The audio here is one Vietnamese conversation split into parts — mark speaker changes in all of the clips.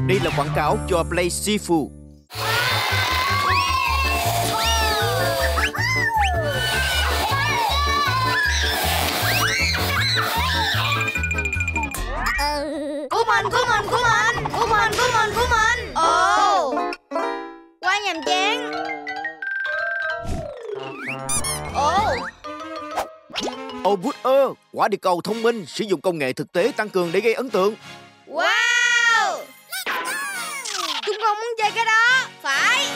Speaker 1: Đây là quảng cáo cho Play Seafood.
Speaker 2: Của mình. Ồ, quá nhàm chán.
Speaker 1: Booster, quả địa cầu thông minh sử dụng công nghệ thực tế tăng cường để gây ấn tượng.
Speaker 2: Wow, chúng con muốn chơi cái đó. Phải.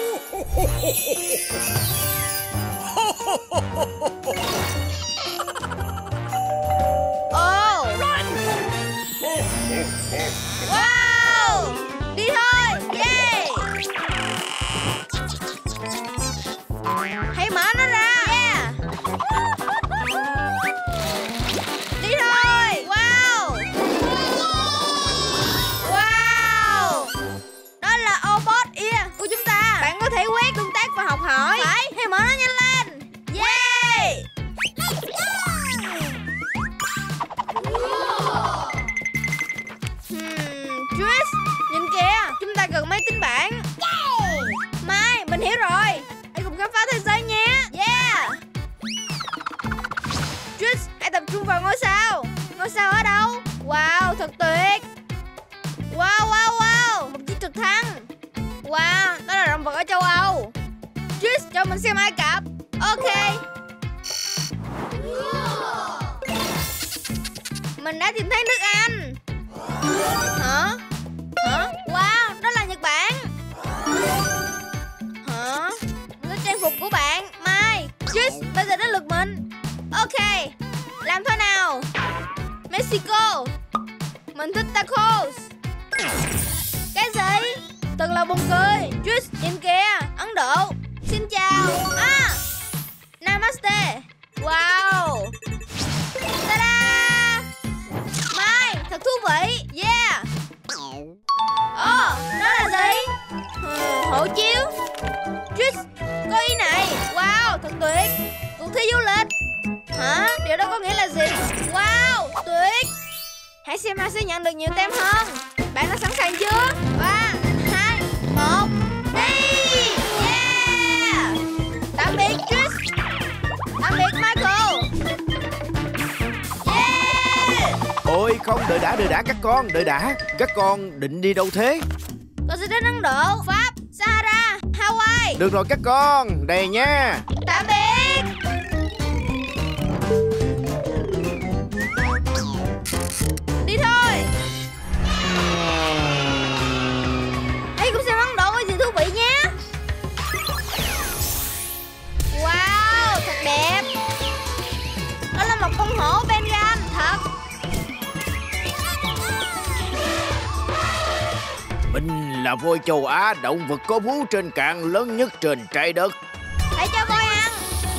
Speaker 2: Wow, đi thôi. Yeah. Hãy mở nó ra. Yeah. Đi thôi. Wow. Wow, đó là Obot ear của chúng ta. Bạn có thể quét, tương tác và học hỏi. Phải, hãy mở nó nhanh lên. Yeah. Tris, nhìn kìa, chúng ta cần máy tính bảng. Mai, mình hiểu rồi. Hãy cùng khám phá thế giới nha. Yeah. Tris, hãy tập trung vào ngôi sao. Ngôi sao ở đâu? Wow, thật tuyệt. Wow, một chiếc trực thăng. Wow, đó là động vật ở châu Âu. Tris, cho mình xem Ai Cập. Ok. Mình đã tìm thấy nước Anh. Hả? Wow, đó là Nhật Bản. Hả? Nó trang phục của bạn, Mai. Tris, bây giờ đến lượt mình. Ok, làm thôi nào. Mexico. Mình thích tacos. Cái gì? Thật là buồn cười. Tris, nhìn kìa, Ấn Độ. Xin chào. Namaste. Wow. Ta-da. Mai, thật thú vị. Yeah. Đó là gì? Hộ chiếu. Tris, có ý này. Wow, thật tuyệt. Cuộc thi du lịch. Hả? Điều đó có nghĩa là gì? Wow, tuyệt. Hãy xem ai sẽ nhận được nhiều tem hơn. Bạn đã sẵn sàng chưa? 3, 2, 1, đi. Yeah. Tạm biệt Tris. Tạm biệt Michael. Yeah.
Speaker 1: Ôi không, đợi đã các con, đợi đã. Các con định đi đâu thế?
Speaker 2: Tôi sẽ đến Ấn Độ, Pháp, Sahara, Hawaii.
Speaker 1: Được rồi các con, đây nha.
Speaker 2: Tạm biệt. Đi thôi. Hãy cùng xem Ấn Độ có gì thú vị nhé. Wow, thật đẹp. Đó là một con hổ Bengal, thật.
Speaker 1: Mình là voi châu Á, động vật có vú trên cạn lớn nhất trên trái đất.
Speaker 2: Hãy cho voi ăn.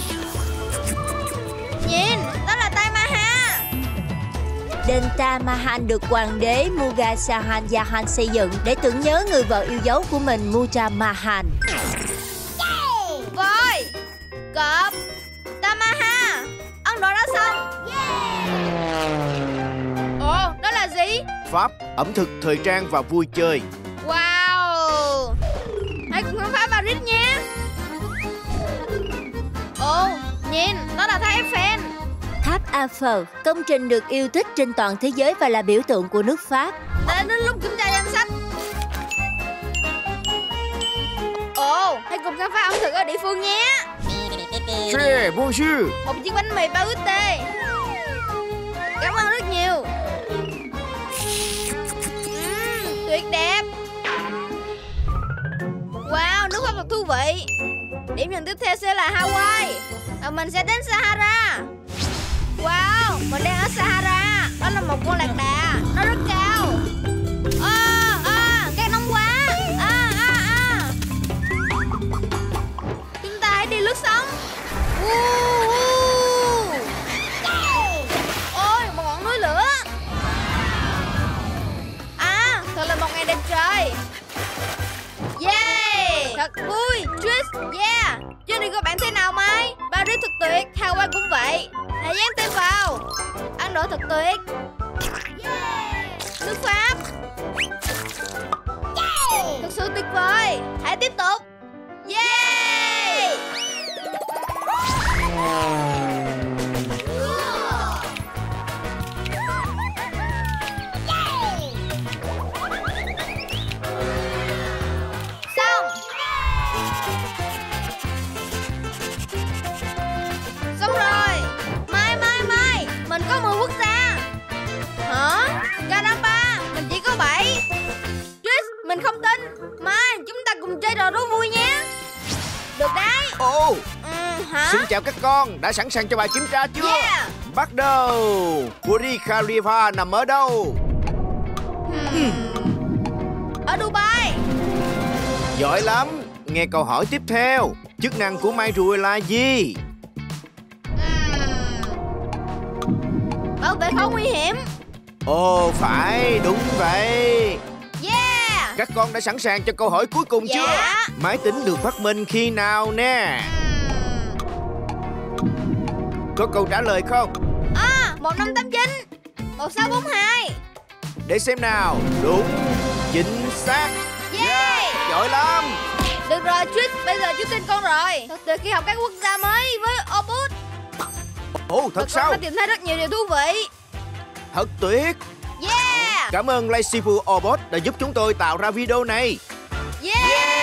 Speaker 2: Nhìn, đó là Taj Mahal.
Speaker 3: Đền Taj Mahal được hoàng đế Mughal Shah Jahan xây dựng để tưởng nhớ người vợ yêu dấu của mình Mumtaz Mahal.
Speaker 2: Voi, cọp, Taj Mahal, Ấn Độ đã xong. Ồ, đó là gì?
Speaker 1: Pháp, ẩm thực, thời trang và vui chơi.
Speaker 2: Wow, hãy cùng khám phá Paris nhé. Ồ, nhìn, đó là tháp Eiffel.
Speaker 3: Tháp Eiffel, công trình được yêu thích trên toàn thế giới và là biểu tượng của nước Pháp.
Speaker 2: Đã đến lúc kiểm tra danh sách. Ồ, hãy cùng khám phá ẩm thực ở địa phương nhé.
Speaker 1: Che, bonjour.
Speaker 2: Một chiếc bánh mì Paute. Cảm ơn rất nhiều. Tuyệt đẹp. Wow, nước Pháp thật thú vị. Điểm dừng tiếp theo sẽ là Hawaii. Và mình sẽ đến Sahara. Wow, mình đang ở Sahara. Đó là một con lạc đà. Nó rất cao. Cát nóng quá. Chúng ta hãy đi lướt sóng. Ôi, một ngọn núi lửa. Thật là một ngày đẹp trời. Yeah, thật vui. Tris, yeah. Chuyến đi của bạn thế nào Mai? Paris thật tuyệt, Hawaii cũng vậy. Hãy dán tên vào. Ấn Độ thật tuyệt. Yeah. Nước Pháp.
Speaker 1: Sifu.
Speaker 2: Hả?
Speaker 1: Xin chào các con, đã sẵn sàng cho bài kiểm tra chưa?
Speaker 2: Yeah.
Speaker 1: Bắt đầu. Burj Khalifa nằm ở đâu?
Speaker 2: Ở Dubai.
Speaker 1: Giỏi lắm. Nghe câu hỏi tiếp theo. Chức năng của mai rùa là gì?
Speaker 2: Bảo vệ không nguy hiểm.
Speaker 1: Ồ phải, đúng vậy.
Speaker 2: Yeah.
Speaker 1: Các con đã sẵn sàng cho câu hỏi cuối cùng chưa?
Speaker 2: Dạ.
Speaker 1: Máy tính được phát minh khi nào nè? Có câu trả lời không?
Speaker 2: 1589 1642.
Speaker 1: Để xem nào. Đúng, chính xác.
Speaker 2: Yeah.
Speaker 1: Giỏi lắm.
Speaker 2: Được rồi Trish, bây giờ chú tin con rồi. Thật tuyệt khi học các quốc gia mới với Obud.
Speaker 1: Ồ, thật
Speaker 2: Con
Speaker 1: sao?
Speaker 2: đã tìm thấy rất nhiều điều thú vị.
Speaker 1: Thật tuyệt.
Speaker 2: Yeah.
Speaker 1: Cảm ơn Sifu Obot đã giúp chúng tôi tạo ra video này.
Speaker 2: Yeah.